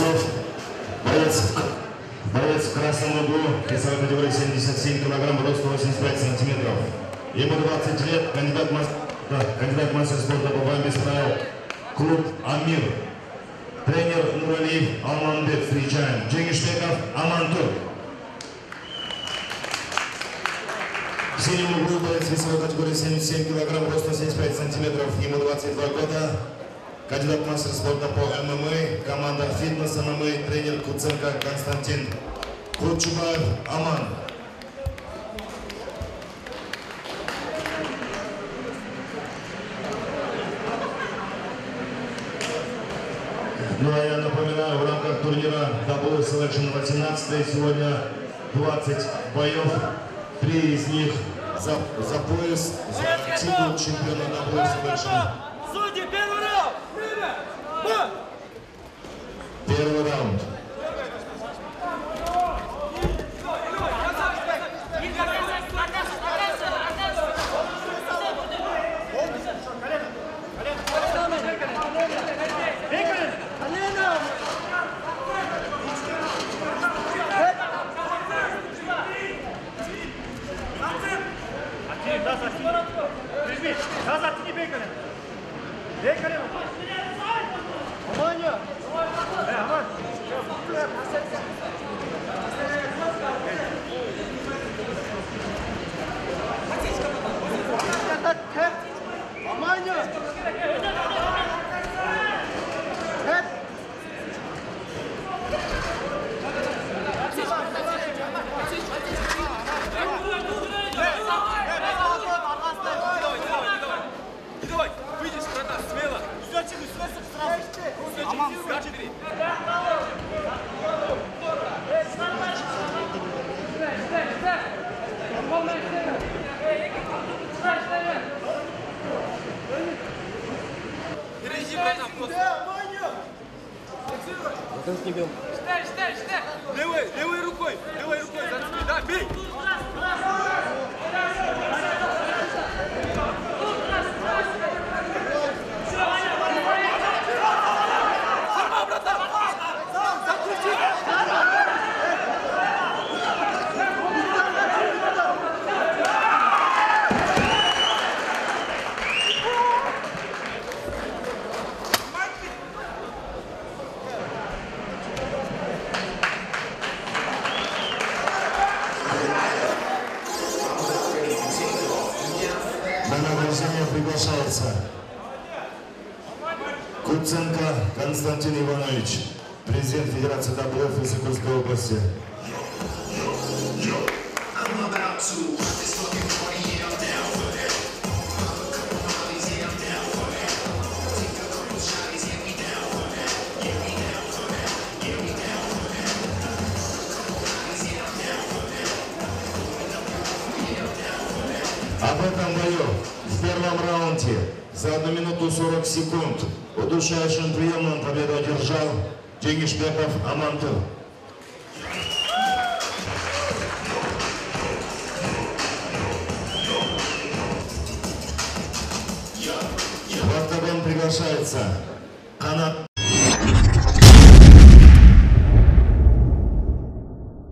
бойцов. Боец в красном углу, весовой категории 77 кг, рост 185 сантиметров. Ему 20 лет, кандидат в мастер спорта по борьбе без правил, клуб «Амир». Тренер Нуралиев Алманбек, встречаем. Дженгишбеков Амантур. В синем углу боец весовой категории 77 кг, рост 175 сантиметров, ему 22 года. Кандидат в мастер спорта по ММА, команда «Фитнес ММА», тренер Куценко Константин. Кучубаев Аман. Ну а я напоминаю, в рамках турнира WSL Selection 18 сегодня 20 боев, 3 из них за пояс, за титул чемпиона WSL Selection. Судьи, первый раунд! Время! Первый раунд. Левой рукой, да, бей! На награждение приглашается Куценко Константин Иванович, президент Федерации WF из Иркутской области. Об этом бою в первом раунде за 1 минуту 40 секунд удушающим приемом победу одержал Дженгишбеков Амантур. В октагон приглашается